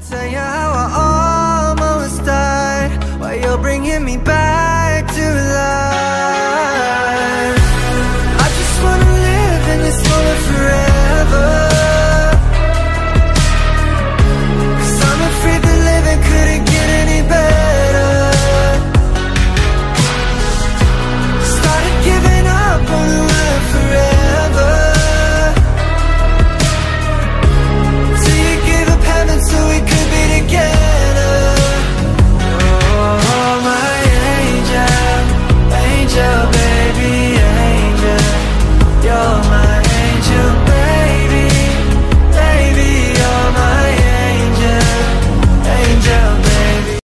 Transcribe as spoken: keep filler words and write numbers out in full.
Tell you how I almost died, while you're bringing me back.